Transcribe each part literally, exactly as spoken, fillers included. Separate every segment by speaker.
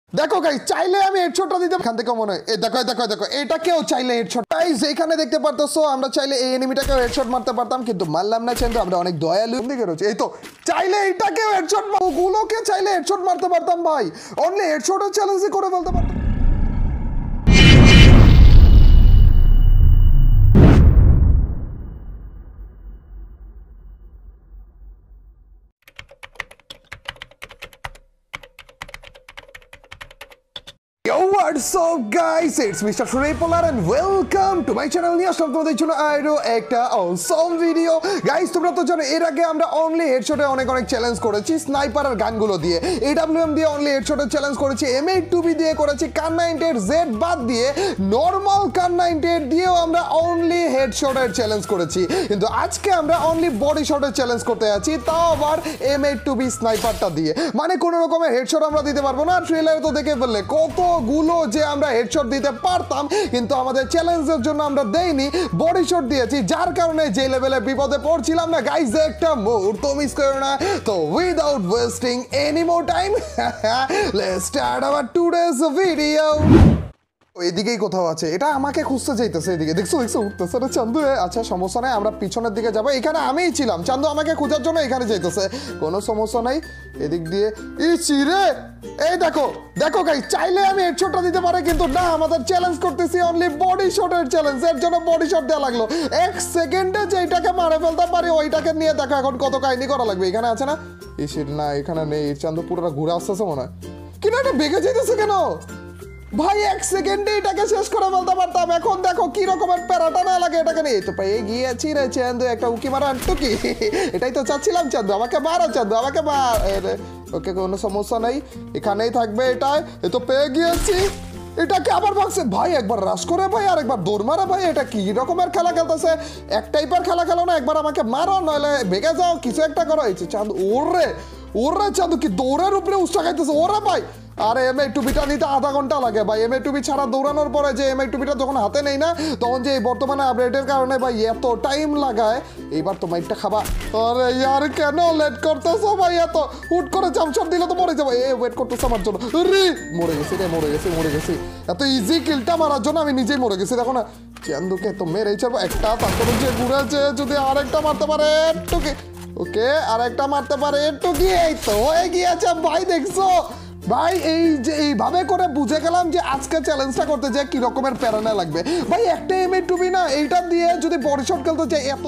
Speaker 1: দেখো গাইস, চাইলে আমি হেডশটটা দিতে এখান থেকে মনে হয়, এই দেখো দেখো দেখো এটা কেউ চাইলে হেডশট। গাইস এখানে দেখতে পারতেছো আমরা চাইলে এই এনিমিটাকেও হেডশট মারতে পারতাম, কিন্তু মারলাম না। কিন্তু আমরা অনেক দয়ালু দিকে রয়েছে। এই তো চাইলে এটাকেও হেডশট গুলোকে চাইলে হেডশট মারতে পারতাম ভাই, অনলি হেডশটের চ্যালেঞ্জ করে ফেলতে পারতাম। Yo, what's up guys? It's Mister Polar and welcome to my channel. নিয়ে আসলাম তোমাদের জন্য আরো একটা awesome ভিডিও। গাইস তোমরা তো জানো এর আগে আমরা অনলি হেডশটে অনেক অনেক চ্যালেঞ্জ করেছি স্নাইপার আর গানগুলো দিয়ে, এডব্লিউএম দিয়ে অনলি হেডশটে চ্যালেঞ্জ করেছি, এম এইট টু বি দিয়ে করেছি, কান নাইনটি এইট জেড বাদ দিয়ে নরমাল কান নাইনটি এইট দিয়েও আমরা অনলি হেডশটের চ্যালেঞ্জ করেছি। কিন্তু আজকে আমরা অনলি বডি শটের চ্যালেঞ্জ করতে যাচ্ছি, তাও আবার এম এইট টু বি স্নাইপারটা দিয়ে। মানে কোনো রকমের হেডশট আমরা দিতে পারবো না। ট্রেলারে তো দেখে ফেললে কত গুলো যে আমরা হেডশট দিতে পারতাম, কিন্তু আমাদের চ্যালেঞ্জের জন্য আমরা দেইনি, বডি শট দিয়েছি, যার কারণে যে লেভেলে বিপদে পড়ছিলাম না গাইস, একটা মুহূর্ত মিস করো না। তো without wasting any more time let's start our today's video. এদিকেই কোথাও আছে, এটা আমাকে খুঁজতে চাইতেছে। এদিকে দেখছো দেখছো উঠতেছে না চান্দু। আচ্ছা সমস্যা নাই, আমরা পিছনের দিকে যাবো। এখানে আমিই ছিলাম, চান্দু আমাকে খোঁজার জন্য এখানে যাইতেছে, কোনো সমস্যা নাই। এদিক দিয়ে ই চিরে এই দেখো দেখো গাইস, চাইলে আমি হেডশটটা দিতে পারি, কিন্তু না, আমাদের চ্যালেঞ্জ করতেছি অনলি বডি শটের চ্যালেঞ্জ। এর জন্য বডি শট দেওয়া লাগলো। এক সেকেন্ডে যেটাকে মারে ফেলতে পারি ওইটাকে নিয়ে দেখো এখন কত কাহিনী করা লাগবে। এখানে আছে না ইসির, না এখানে নেই। চান্দু পুরোটা ঘুরে আসতেছে মনে হয়, কিনা এটা বেগে যেতেছে কেন ভাই? এক সেকেন্ডে এটাকে শেষ করে বলতে পারতাম। এখন দেখো কি রকমের প্যারাটা না লাগে এটাকে নিয়ে। তো পেয়ে গিয়েছি রে চান্দু, একটা উকি মারা টুকি। এটাই তো চাচ্ছিলাম চান্দু, আমাকে মারো চান্দু, আমাকে মার। ওকে কোনো সমস্যা নাই, এখানেই থাকবে এটাই। এ তো পেয়ে গিয়েছি। এটাকে আবার ভাগছে ভাই, একবার রাশ করে ভাই আর একবার দৌড় মারা ভাই। এটা কি রকমের খেলা খেলতেছে? এক টাইপের খেলা খেলো না, একবার আমাকে মারো নইলে ভেগে যাও, কিছু একটা করো। এই চান্দু ওরে ওরে চান্দু কি দৌড়ের উপরে উৎসাহ খাইতেছে ওরা ভাই। আরে এম এইট টু বিটা নিতে আধা ঘন্টা লাগে ভাই। এম এইট টু বি ছাড়া দৌড়ানোর পরে যে এম এইট টু বিটা যখন হাতে নেই না, তখন যে বর্তমানে আপডেটের কারণে ভাই এত টাইম লাগায়। এইবার তো মাইকটা খাবা। আরে ইয়ার কেন লেট করতেছো ভাই? এত হুট করে চামচট দিলে তো মরে যাবো। এ ওয়েট করতেছে আমার জন্য। রে মরে গেছি রে, মরে গেছি মরে গেছি। এত ইজি কিলটা মারার জন্য আমি নিজেই মরে গেছি। দেখো না চান্দুকে তো মেরেই ছাড়বো একটা, তারপরে যে ঘুরেছে যদি আরেকটা মারতে পারে একটু কি, ওকে আরেকটা মারতে পারে একটু কি, এই তো হয়ে গিয়েছে ভাই। দেখছো ভাই এই যে এইভাবে করে বুঝে গেলাম যে আজকে চ্যালেঞ্জটা করতে যে কি রকমের প্যারানা লাগবে ভাই। একটা এম এইট টু বি না, এইটা দিয়ে যদি বডি শট খেলতে চাই এত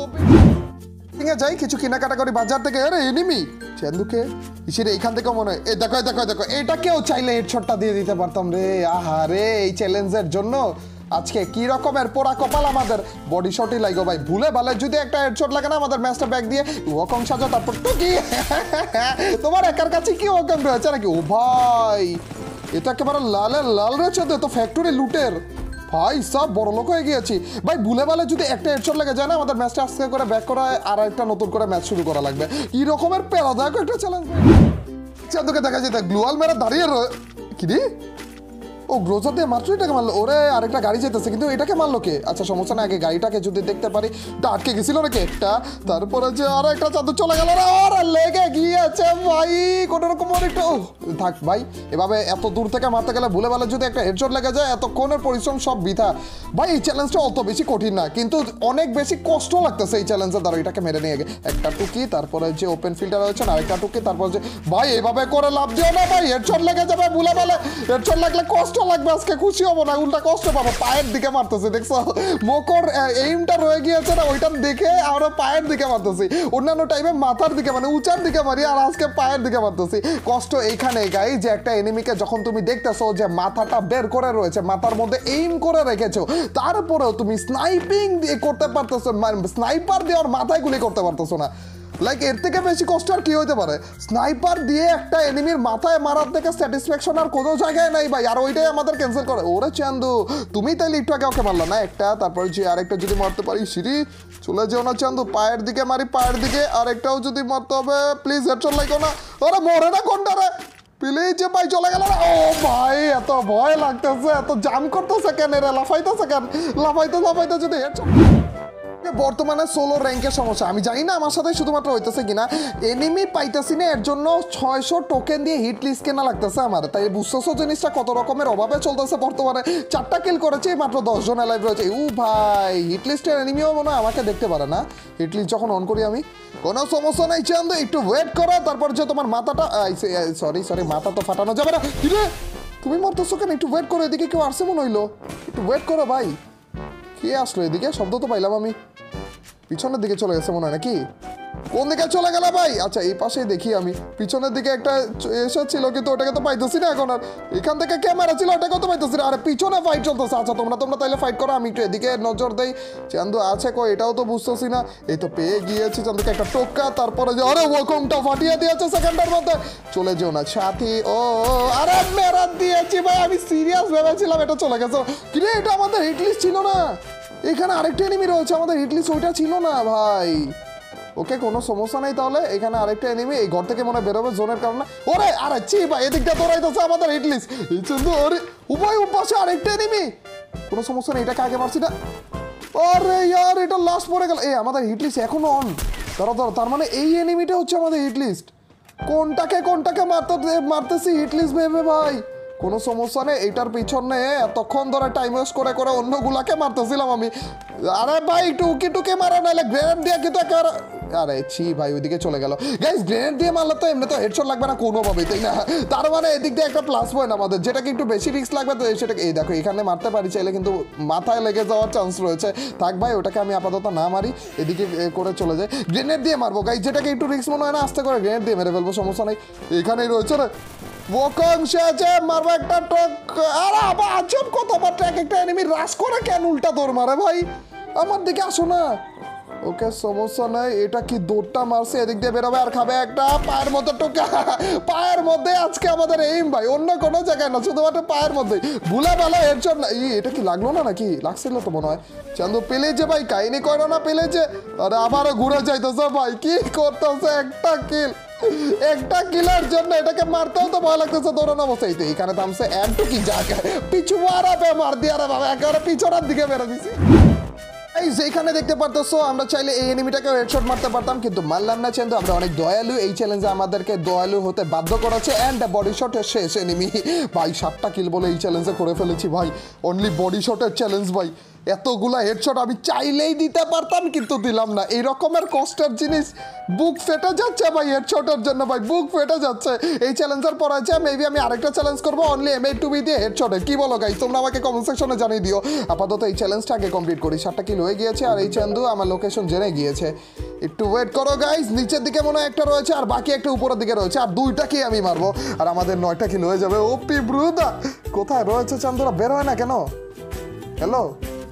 Speaker 1: যাই কিছু কেনাকাটা করি বাজার থেকে। আরে এনিমি চান্দুকে ইসিরে এইখান থেকে মনে হয়, এই দেখো দেখো দেখো এটা কেউ চাইলে হেডশটটা দিয়ে দিতে পারতাম রে। আহা রে, এই চ্যালেঞ্জের জন্য আজকে কি রকমের পোড়া কপাল আমাদের। বডি শটই লাগো ভাই, ভুলে ভালে যদি একটা হেডশট লাগে না আমাদের ম্যাচটা ব্যাক দিয়ে ওকং সাজা, তারপর তো কি তোমার একার কাছে কি ওকং রয়েছে নাকি? ও ভাই এটা একেবারে লালে লাল রয়েছে তো, ফ্যাক্টরি লুটের ভাই সব বড় লোক হয়ে গিয়েছি ভাই। ভুলে ভালে যদি একটা হেডশট লেগে যায় না আমাদের ম্যাচটা আজকে করে ব্যাক করা আর একটা নতুন করে ম্যাচ শুরু করা লাগবে। কি রকমের প্যারাদায়ক একটা চ্যালেঞ্জ। চান্দুকে দেখা যেত গ্লুয়াল মেরা দাঁড়িয়ে রয়ে কি রে, ও গ্রোজার দিয়ে মাত্র এটাকে মারলো। ওরে আরেকটা গাড়ি যেতেছে, কিন্তু এটাকে মারলো কে? আচ্ছা সমস্যা না, আগে গাড়িটাকে যদি দেখতে পারি। তা আটকে গেছিল নাকি একটা, তারপরে যে আরো একটা চাদর চলে গেল না, আর লেগে গিয়েছে ভাই কোনো রকম অনেকটা। ও থাক ভাই, এভাবে এত দূর থেকে মারতে গেলে ভুলে ভালে যদি একটা হেডশট লেগে যায় এতক্ষণের পরিশ্রম সব বৃথা ভাই। এই চ্যালেঞ্জটা অত বেশি কঠিন না, কিন্তু অনেক বেশি কষ্ট লাগতেছে এই চ্যালেঞ্জের দ্বারা। এটাকে মেরে নিয়ে গে একটা টুকি, তারপরে যে ওপেন ফিল্টার রয়েছে আরেকটা টুকি, তারপর যে ভাই এভাবে করে লাভ দিও না ভাই, হেডশট লেগে যাবে ভুলে ভালে। হেডশট লাগলে কষ্ট লাগবে, আজকে খুশি হবো না, উল্টা কষ্ট পাবো। পায়ের দিকে মারতেছে দেখছো, মোকর এইমটা রয়ে গিয়েছে না, ওইটার দেখে আমরা পায়ের দিকে মারতেছি। অন্যান্য টাইমে মাথার দিকে মানে উঁচার দিকে মারি, আর আজকে পায়ের দিকে মারতেছি। কষ্ট এইখানে গাই যে একটা এনিমিকে যখন তুমি দেখতেছো যে মাথাটা বের করে রয়েছে, মাথার মধ্যে এইম করে রেখেছো, তারপরেও তুমি স্নাইপিং দিয়ে করতে পারতেছো, স্নাইপার দিয়ে ওর মাথায় গুলি করতে পারতেছো না। লাইক এর থেকে বেশি কষ্ট আর কি হইতে পারে? স্নাইপার দিয়ে একটা এনিমির মাথায় মারার থেকে স্যাটিসফ্যাকশন আর কোনো জায়গায় নাই ভাই। আর ওইটাই আমাদের ক্যান্সেল করে। ওরে চান্দু তুমি তাইলে একটু আগে ওকে মারলো না একটা, তারপরে যে আরেকটা যদি মারতে পারি সিঁড়ি চলে যেও না চান্দু, পায়ের দিকে মারি পায়ের দিকে। আরেকটাও যদি মারতে হবে প্লিজ, হেডশট লাগো না। ওরে মরে না কোনটা রে প্লিজ যে ভাই, চলে গেল। ও ভাই এত ভয় লাগতেছে, এত জাম করতেছে কেন রে, লাফাইতেছে কেন? লাফাইতে লাফাইতে যদি হেডশট বর্তমানে সোলো র্যাঙ্কের সমস্যা, আমি জানি না আমার সাথে শুধুমাত্র হইতেছে কিনা, এনিমি পাইতেছি না, এর জন্য ছয়শো টোকেন দিয়ে হিট লিস্ট কেনা লাগতেছে আমার। তাই বুঝতেছো জিনিসটা কত রকমের অভাবে চলতেছে বর্তমানে। চারটা কিল করেছে, মাত্র দশজন লাইভ রয়েছে। উ ভাই, হিট লিস্টের এনিমিও মনে হয় আমাকে দেখতে পারে না। হিট লিস্ট যখন অন করি আমি, কোনো সমস্যা নাই চান্দু, একটু ওয়েট করো, তারপর যে তোমার মাথাটা, সরি সরি মাথা তো ফাটানো যাবে না। কিরে তুমি মারতেছো কেন? একটু ওয়েট করো, এদিকে কেউ আসছে মনে হইলো, একটু ওয়েট করো ভাই। কে আসলো এদিকে? শব্দ তো পাইলাম আমি, পিছনের দিকে চলে গেছে মনে হয় নাকি? কোন দিকে চলে গেল ভাই? আচ্ছা এই পাশেই দেখি আমি, পিছনের দিকে একটা এসেছিল কিন্তু ওটাকে তো পাইতেছি না এখন আর। এখান থেকে ক্যামেরা ছিল, ওটাকে তো পাইতেছি না। আরে পিছনে ফাইট চলতেছে। আচ্ছা তোমরা তোমরা তাইলে ফাইট করো, আমি একটু এদিকে নজর দেই। চান্দু আছে কই এটাও তো বুঝতেছি না। এই তো পেয়ে গিয়েছি চান্দুকে একটা টোক্কা, তারপরে যে আরে ওয়াকমটা ফাটিয়ে দিয়েছে সেকেন্ডের মধ্যে। চলে যেও না সাথী। ও আরে মেরা দিয়েছি ভাই, আমি সিরিয়াস ভেবেছিলাম এটা চলে গেছে। কিরে এটা আমাদের হিট লিস্ট ছিল না, এখানে আরেকটা এনিমি রয়েছে, আমাদের হিট লিস্ট ওইটা ছিল না ভাই। ওকে কোনো সমস্যা নেই, তাহলে এখানে আরেকটা এনিমি এই ঘর থেকে মনে বেরোবে জোনের কারণে। ওরে আরে চি ভাই, এদিকটা দৌড়াইতেছে আমাদের হিট লিস্ট। এই চন্দ্র ওরে উপায় উপাশে আরেকটা এনিমি, কোনো সমস্যা নেই, এটাকে আগে মারছি না। আরে ইয়ার এটা লাস্ট পড়ে গেল। এই আমাদের হিট লিস্ট এখনো অন, ধরো ধরো, তার মানে এই এনিমিটা হচ্ছে আমাদের হিট লিস্ট। কোনটাকে কোনটাকে মারতে মারতেছি হিট লিস্ট ভেবে ভাই। কোনো সমস্যা নেই, এইটার পিছনে এতক্ষণ ধরে টাইম ওয়েস্ট করে করে অন্যগুলাকে মারতেছিলাম আমি। আরে ভাই একটু উকি টুকি মারা, নাহলে গ্রেনেড দিয়ে কিন্তু একেবারে, আরে ছি ভাই ওইদিকে চলে গেল। গাইস গ্রেনেড দিয়ে মারলে তো এমনি তো হেডশট লাগবে না কোনোভাবেই, তাই না? তার মানে এদিক দিয়ে একটা প্লাস পয়েন্ট আমাদের, যেটাকে একটু বেশি রিস্ক লাগবে তো সেটাকে, এই দেখো এখানে মারতে পারি চাইলে, কিন্তু মাথায় লেগে যাওয়ার চান্স রয়েছে। থাক ভাই ওটাকে আমি আপাতত না মারি, এদিকে করে চলে যাই। গ্রেনেড দিয়ে মারবো গাইস, যেটাকে একটু রিস্ক মনে হয় না, আস্তে করে গ্রেনেড দিয়ে মেরে ফেলবো, সমস্যা নেই। এখানেই রয়েছে রে ওকং শেষে মারবো একটা টক। আরে আবার আজব কথাবার্তা, এক একটা এনিমি রাশ করে কেন উল্টা দৌড় মারে ভাই? আমার দিকে আসো না। ওকে সমস্যা নাই, এটা কি দৌড়টা মারছে, এদিক দিয়ে বেরোবে আর খাবে একটা পায়ের মধ্যে টোকা। পায়ের মধ্যে আজকে আমাদের এইম ভাই, অন্য কোনো জায়গায় না, শুধুমাত্র পায়ের মধ্যে। ভুলে ভালো হেডশট না, ই এটা কি লাগলো না নাকি? লাগছিল তো মনে হয়। চান্দু পেলে যে ভাই, কাহিনি করো না পেলে যে। আরে আবারও ঘুরে যাইতেছে ভাই, কি করতেছে? একটা কিল, একটা কিলের জন্য এটাকে মারতেও তো ভয় লাগতেছে দৌড়ানো অবস্থায়। তো এখানে থামছে একটু কি জায়গা, পিছু আরাপে মার দিয়ে, আরে বাবা একেবারে পিছনের দিকে বেরো দিছি। এই যেখানে দেখতে পারতেছো, আমরা চাইলে এই এনিমিটাকে হেডশট মারতে পারতাম, কিন্তু মারলাম না। চান্দু আমরা অনেক দয়ালু, এই চ্যালেঞ্জে আমাদেরকে দয়ালু হতে বাধ্য করেছে। অ্যান্ড বডি শটের শেষ এনিমি ভাই, সাতটা কিল বলে এই চ্যালেঞ্জে করে ফেলেছি ভাই। অনলি বডি শটের চ্যালেঞ্জ ভাই, এতগুলা হেডশট আমি চাইলেই দিতে পারতাম কিন্তু দিলাম না। এই রকমের কষ্টের জিনিস, বুক ফেটে যাচ্ছে ভাই হেডশটের জন্য ভাই, বুক ফেটে যাচ্ছে। এই চ্যালেঞ্জের পর আছে মেবি আমি আরেকটা চ্যালেঞ্জ করবো only M eight two B দিয়ে হেডশটে। কি বলো গাইস, তোমরা আমাকে কমেন্ট সেকশনে জানিয়ে দিও। আপাতত এই চ্যালেঞ্জটা আগে কমপ্লিট করি। সাতটা কিল হয়ে গিয়েছে, আর এই চান্দু আমার লোকেশন জেনে গিয়েছে। একটু ওয়েট করো গাইস, নিচের দিকে মনে হয় একটা রয়েছে, আর বাকি একটা উপরের দিকে রয়েছে, আর দুইটা কি আমি মারবো, আর আমাদের নয়টা কিল হয়ে যাবে। ওপি ব্রুদা কোথায় রয়েছে চান্দুরা? বের হয় না কেন? হ্যালো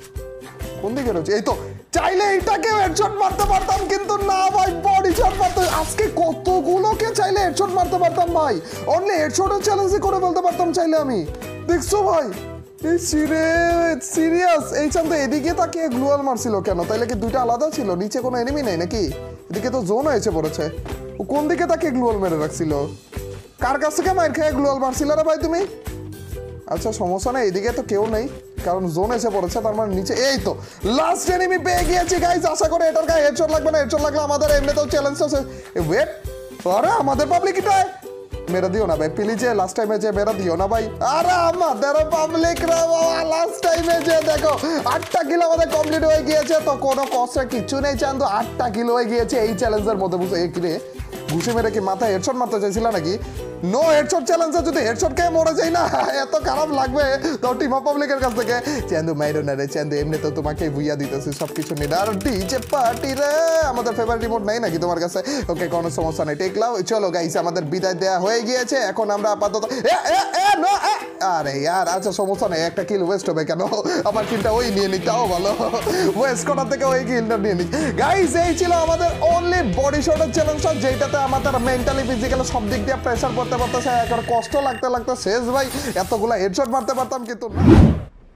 Speaker 1: কোন দিকে রয়েছে? এই তো, চাইলে এইটাকে হেডশট মারতে পারতাম, কিন্তু না ভাই বডি শট মারতে। আজকে কতগুলোকে চাইলে হেডশট মারতে পারতাম ভাই, অনলি হেডশটের চ্যালেঞ্জ করে ফেলতে পারতাম চাইলে আমি। দেখছো ভাই এই সিরিয়াস, এই চান্দু এদিকে তাকিয়ে গ্লুয়াল মারছিল কেন? তাইলে কি দুইটা আলাদা ছিল? নিচে কোনো এনিমি নেই নাকি? এদিকে তো জোন হয়েছে পড়েছে। ও কোন দিকে তাকিয়ে গ্লুয়াল মেরে রাখছিল? কার কাছ থেকে মার খেয়ে গ্লুয়াল মারছিল রে ভাই তুমি? আচ্ছা সমস্যা নেই, এদিকে তো কেউ নেই কারণ জোন এসে পড়েছে, তার মানে নিচে। এই তো লাস্ট এনিমি পেয়ে গিয়েছি গাইস, আশা করি এটার গায়ে হেডশট লাগবে না। হেডশট লাগলে আমাদের এমনিতেও চ্যালেঞ্জটা শেষ। ওয়েট, আরে আমাদের পাবলিক এটাই মেরে দিও না ভাই প্লিজ, লাস্ট টাইমে যে মেরে দিও না ভাই। আরে আমাদের পাবলিক রা বাবা, লাস্ট টাইমে যে দেখো আটটা কিলো আমাদের কমপ্লিট হয়ে গিয়েছে। তো কোনো কষ্টের কিছু নেই চান্দু, আটটা কিলো হয়ে গিয়েছে এই চ্যালেঞ্জের মধ্যে। বুঝে এই কিরে ঘুষে মেরে কি মাথায় হেডশট মারতে চাইছিল নাকি? নো হেডশট চ্যালেঞ্জে যদি হেডশট খেয়ে মরে যাই না, এত খারাপ লাগবে তো টিম অফ পাবলিকের কাছ থেকে। চান্দু মাইরো না রে চান্দু, এমনি তো তোমাকে বুইয়া দিতেছি সবকিছু নিয়ে। আর ডিজে পার্টি রে, আমাদের ফেভারিট রিমোট নাই নাকি তোমার কাছে? ওকে কোনো সমস্যা নেই, টেক লাও। চলো গাইস আমাদের বিদায় দেয়া হয়ে গিয়েছে, এখন আমরা আপাতত এ এ এ নো এ আরে यार আচ্ছা সমস্যা নেই, একটা কিল ওয়েস্ট হবে কেন? আমার কিলটা ওই নিয়ে নিতাও ভালো, ওয়েস্ট করার থেকে ওই কিলটা নিয়ে নি। গাইস এই ছিল আমাদের অনলি বডি শটের চ্যালেঞ্জটা, যেটাতে আমাদের মেন্টালি ফিজিক্যালি সব দিক দিয়ে প্রেসার পড়তে পড়তে এখন কষ্ট লাগতে লাগতে শেষ ভাই। এতগুলা হেডশট মারতে পারতাম কিন্তু না।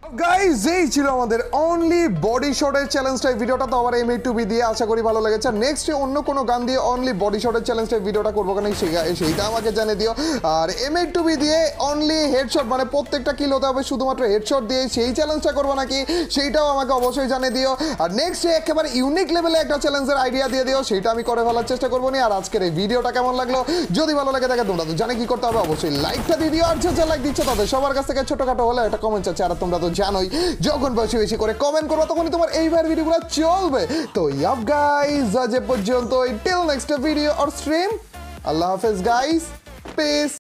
Speaker 1: গাইস এই ছিল আমাদের অনলি বডি শটের চ্যালেঞ্জটা। ভিডিওটা তো আবার এম এইট টু বি দিয়ে আশা করি ভালো লেগেছে। নেক্সট অন্য কোনো গান দিয়ে অনলি বডি শটের চ্যালেঞ্জটা ভিডিওটা করবো কেন সেইটা আমাকে জানিয়ে দিও। আর এম এইট টু বি দিয়ে অনলি হেডশট মানে প্রত্যেকটা কিল হতে হবে শুধুমাত্র হেডশট দিয়ে সেই চ্যালেঞ্জটা করবো নাকি সেইটাও আমাকে অবশ্যই জানিয়ে দিও। আর নেক্সট একেবারে ইউনিক লেভেলে একটা চ্যালেঞ্জের আইডিয়া দিয়ে দিও, সেটা আমি করে ফেলার চেষ্টা করবো নি। আর আজকের এই ভিডিওটা কেমন লাগলো, যদি ভালো লাগে থাকে তোমরা তো জানে কি করতে হবে, অবশ্যই লাইকটা দিয়ে দিও। আর যে লাইক দিচ্ছ তাদের সবার কাছ থেকে ছোটখাটো হলে একটা কমেন্ট আছে। আর তোমরা তো জানোই যখন বেশি বেশি করে কমেন্ট করবো তখনই তোমার এইবার ভিডিওগুলো চলবে। তো ইয়াপ গাইস আজ এ পর্যন্ত, till next video or stream, আল্লাহ হাফেজ গাইস, পিস।